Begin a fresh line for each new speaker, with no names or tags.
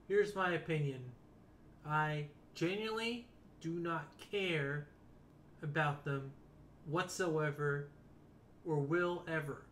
Here's my opinion. I genuinely do not care about them whatsoever or will ever.